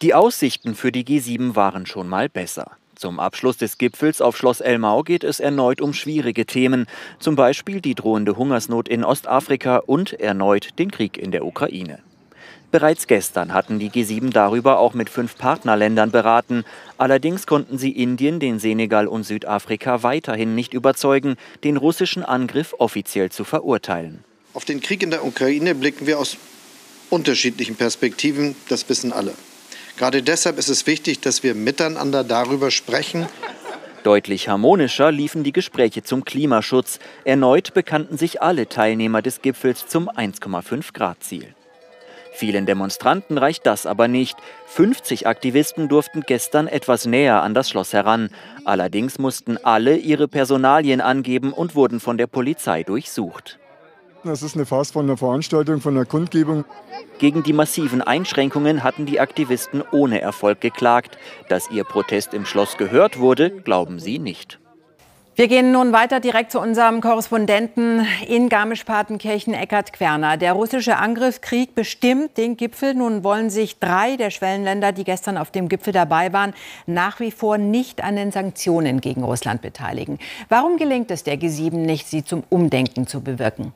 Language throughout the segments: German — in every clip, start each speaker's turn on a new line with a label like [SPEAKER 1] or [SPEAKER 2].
[SPEAKER 1] Die Aussichten für die G7 waren schon mal besser. Zum Abschluss des Gipfels auf Schloss Elmau geht es erneut um schwierige Themen, zum Beispiel die drohende Hungersnot in Ostafrika und erneut den Krieg in der Ukraine. Bereits gestern hatten die G7 darüber auch mit 5 Partnerländern beraten. Allerdings konnten sie Indien, den Senegal und Südafrika weiterhin nicht überzeugen, den russischen Angriff offiziell zu verurteilen.
[SPEAKER 2] Auf den Krieg in der Ukraine blicken wir aus unterschiedlichen Perspektiven, das wissen alle. Gerade deshalb ist es wichtig, dass wir miteinander darüber sprechen.
[SPEAKER 1] Deutlich harmonischer liefen die Gespräche zum Klimaschutz. Erneut bekannten sich alle Teilnehmer des Gipfels zum 1,5-Grad-Ziel. Vielen Demonstranten reicht das aber nicht. 50 Aktivisten durften gestern etwas näher an das Schloss heran. Allerdings mussten alle ihre Personalien angeben und wurden von der Polizei durchsucht.
[SPEAKER 3] Das ist eine Farce von einer Veranstaltung, von einer Kundgebung.
[SPEAKER 1] Gegen die massiven Einschränkungen hatten die Aktivisten ohne Erfolg geklagt. Dass ihr Protest im Schloss gehört wurde, glauben sie nicht.
[SPEAKER 4] Wir gehen nun weiter direkt zu unserem Korrespondenten in Garmisch-Partenkirchen, Eckhard Querner. Der russische Angriffskrieg bestimmt den Gipfel. Nun wollen sich 3 der Schwellenländer, die gestern auf dem Gipfel dabei waren, nach wie vor nicht an den Sanktionen gegen Russland beteiligen. Warum gelingt es der G7 nicht, sie zum Umdenken zu bewirken?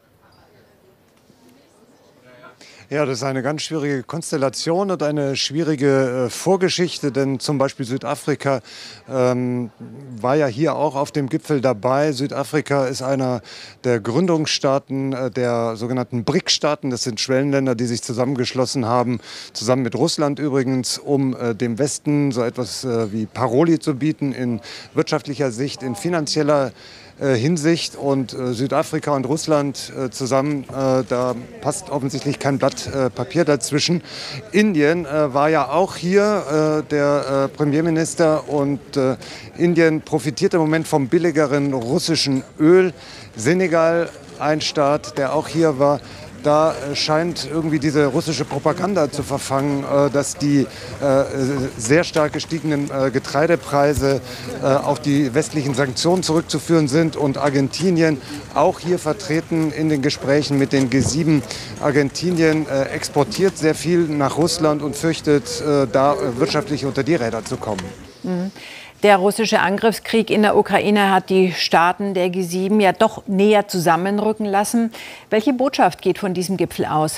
[SPEAKER 5] Ja, das ist eine ganz schwierige Konstellation und eine schwierige Vorgeschichte, denn zum Beispiel Südafrika war ja hier auch auf dem Gipfel dabei. Südafrika ist einer der Gründungsstaaten der sogenannten BRIC-Staaten. Das sind Schwellenländer, die sich zusammengeschlossen haben, zusammen mit Russland übrigens, um dem Westen so etwas wie Paroli zu bieten in wirtschaftlicher Sicht, in finanzieller Hinsicht. Und Südafrika und Russland zusammen, da passt offensichtlich kein Blatt Papier dazwischen. Indien war ja auch hier, der Premierminister, und Indien profitiert im Moment vom billigeren russischen Öl. Senegal, ein Staat, der auch hier war. Da scheint irgendwie diese russische Propaganda zu verfangen, dass die sehr stark gestiegenen Getreidepreise auf die westlichen Sanktionen zurückzuführen sind. Und Argentinien, auch hier vertreten in den Gesprächen mit den G7. Argentinien exportiert sehr viel nach Russland und fürchtet, da wirtschaftlich unter die Räder zu kommen.
[SPEAKER 4] Mhm. Der russische Angriffskrieg in der Ukraine hat die Staaten der G7 ja doch näher zusammenrücken lassen. Welche Botschaft geht von diesem Gipfel aus?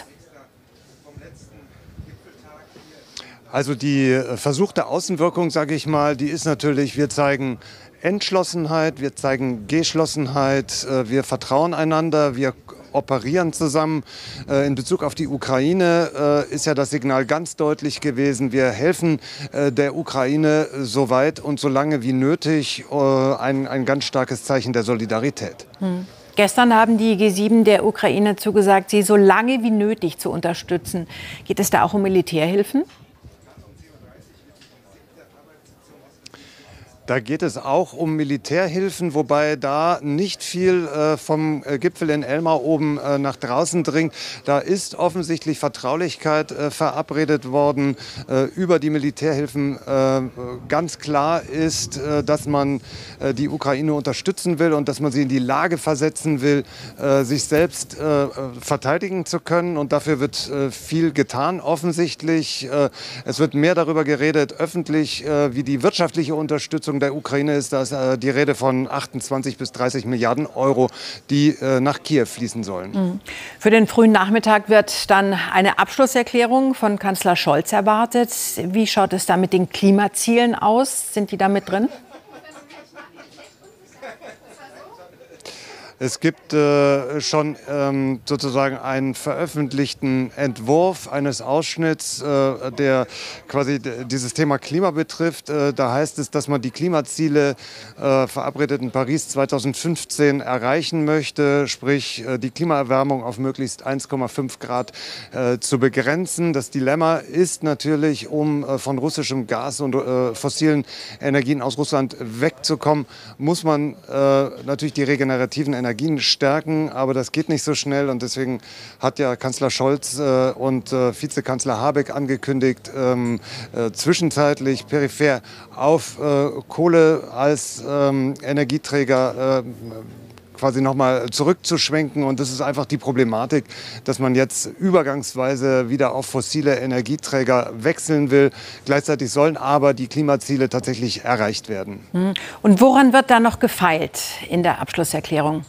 [SPEAKER 5] Also die versuchte Außenwirkung, sage ich mal, die ist natürlich, wir zeigen Entschlossenheit, wir zeigen Geschlossenheit, wir vertrauen einander, wir operieren zusammen. In Bezug auf die Ukraine ist ja das Signal ganz deutlich gewesen. Wir helfen der Ukraine so weit und so lange wie nötig. Ein ganz starkes Zeichen der Solidarität.
[SPEAKER 4] Gestern haben die G7 der Ukraine zugesagt, sie so lange wie nötig zu unterstützen. Geht es da auch um Militärhilfen?
[SPEAKER 5] Da geht es auch um Militärhilfen, wobei da nicht viel vom Gipfel in Elmau oben nach draußen dringt. Da ist offensichtlich Vertraulichkeit verabredet worden über die Militärhilfen. Ganz klar ist, dass man die Ukraine unterstützen will und dass man sie in die Lage versetzen will, sich selbst verteidigen zu können. Und dafür wird viel getan, offensichtlich. Es wird mehr darüber geredet, öffentlich, wie die wirtschaftliche Unterstützung der Ukraine ist. Da ist die Rede von 28 bis 30 Milliarden Euro, die nach Kiew fließen sollen.
[SPEAKER 4] Für den frühen Nachmittag wird dann eine Abschlusserklärung von Kanzler Scholz erwartet. Wie schaut es da mit den Klimazielen aus? Sind die da mit drin?
[SPEAKER 5] Es gibt schon sozusagen einen veröffentlichten Entwurf eines Ausschnitts, der quasi dieses Thema Klima betrifft. Da heißt es, dass man die Klimaziele verabredet in Paris 2015 erreichen möchte, sprich die Klimaerwärmung auf möglichst 1,5 Grad zu begrenzen. Das Dilemma ist natürlich, um von russischem Gas und fossilen Energien aus Russland wegzukommen, muss man natürlich die regenerativen Energien stärken, aber das geht nicht so schnell und deswegen hat ja Kanzler Scholz und Vizekanzler Habeck angekündigt, zwischenzeitlich peripher auf Kohle als Energieträger quasi nochmal zurückzuschwenken. Und das ist einfach die Problematik, dass man jetzt übergangsweise wieder auf fossile Energieträger wechseln will. Gleichzeitig sollen aber die Klimaziele tatsächlich erreicht werden.
[SPEAKER 4] Und woran wird da noch gefeilt in der Abschlusserklärung?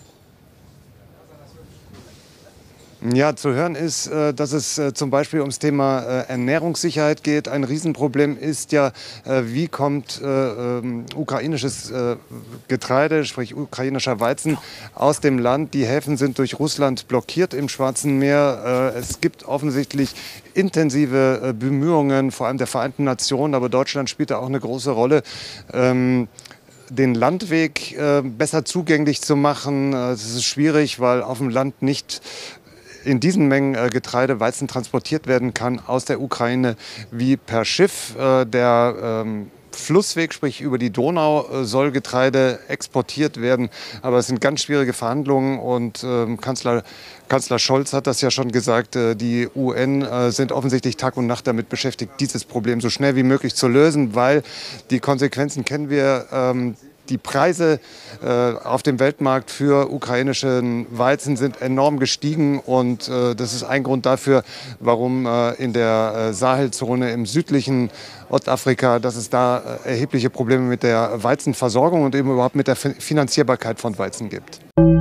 [SPEAKER 5] Ja, zu hören ist, dass es zum Beispiel ums Thema Ernährungssicherheit geht. Ein Riesenproblem ist ja, wie kommt ukrainisches Getreide, sprich ukrainischer Weizen, aus dem Land. Die Häfen sind durch Russland blockiert im Schwarzen Meer. Es gibt offensichtlich intensive Bemühungen, vor allem der Vereinten Nationen, aber Deutschland spielt da auch eine große Rolle, den Landweg besser zugänglich zu machen. Es ist schwierig, weil auf dem Land nicht in diesen Mengen Getreide, Weizen transportiert werden kann aus der Ukraine wie per Schiff. Der Flussweg, sprich über die Donau, soll Getreide exportiert werden. Aber es sind ganz schwierige Verhandlungen und Kanzler Scholz hat das ja schon gesagt. Die UN sind offensichtlich Tag und Nacht damit beschäftigt, dieses Problem so schnell wie möglich zu lösen, weil die Konsequenzen kennen wir. Die Preise auf dem Weltmarkt für ukrainischen Weizen sind enorm gestiegen und das ist ein Grund dafür, warum in der Sahelzone im südlichen Ostafrika, dass es da erhebliche Probleme mit der Weizenversorgung und eben überhaupt mit der Finanzierbarkeit von Weizen gibt.